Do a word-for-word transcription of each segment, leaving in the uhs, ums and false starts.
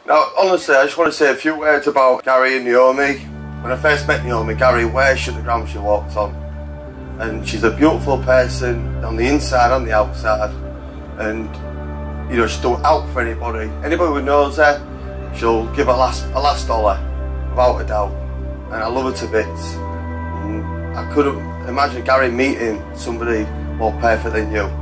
Now, honestly, I just want to say a few words about Gary and Neomi. When I first met Neomi, Gary worshipped the ground she walked on. And she's a beautiful person on the inside, on the outside. And, you know, she'll do it out for anybody. Anybody who knows her, she'll give a last, a last dollar, without a doubt. And I love her to bits. And I couldn't imagine Gary meeting somebody more perfect than you.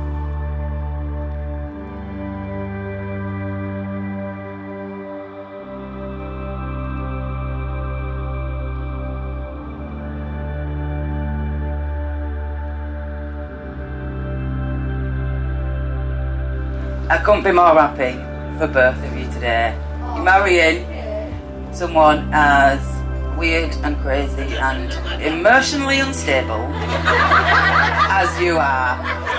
I couldn't be more happy for both of you today. You're marrying someone as weird and crazy and emotionally unstable as you are.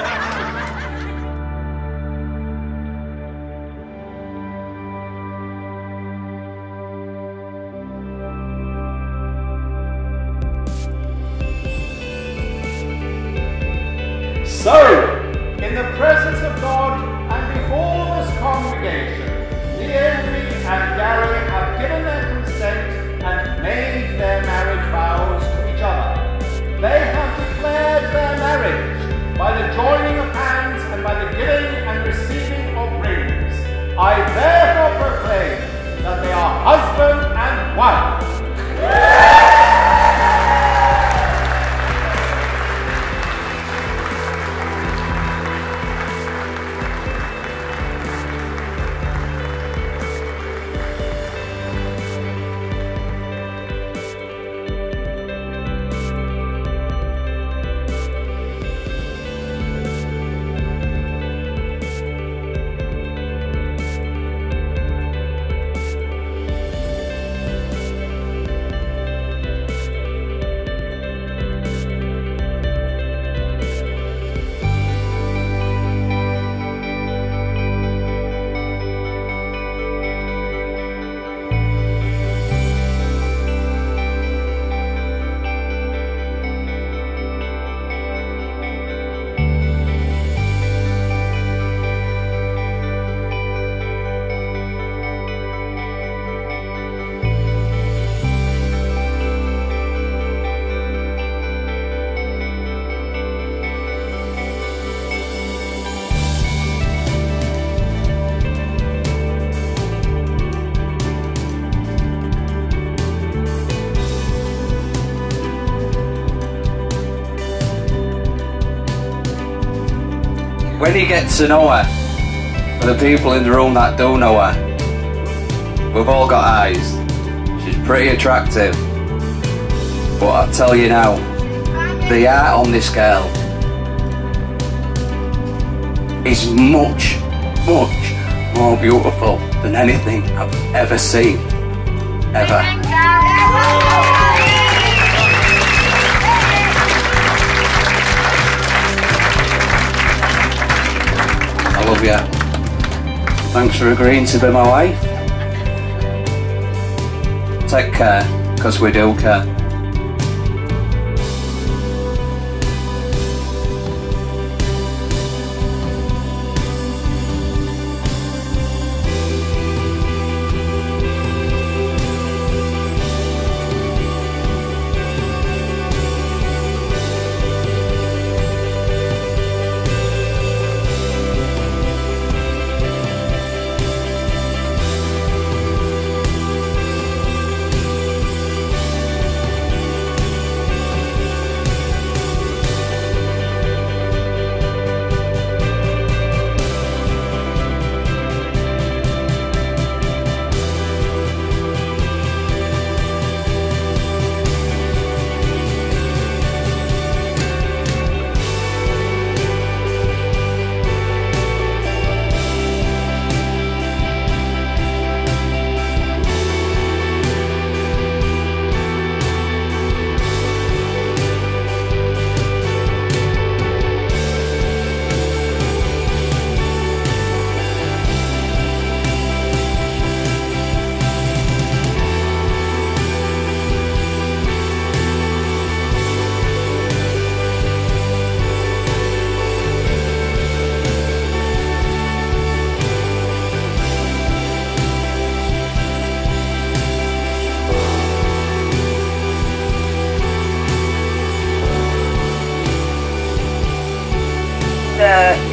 So, in the presence of God and before this congregation, Neomi and Gary have given their consent and made their marriage vows to each other. They have declared their marriage by the joining of hands and by the giving and receiving of rings. I therefore proclaim that they are husband and wife. When you get to know her, for the people in the room that do know her, we've all got eyes. She's pretty attractive. But I'll tell you now, the art on this girl is much, much more beautiful than anything I've ever seen. Ever. I love you. Thanks for agreeing to be my wife. Take care, because we do care.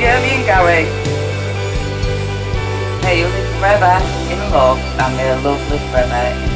Neomi and Gary, may you live forever in love and may love live forever in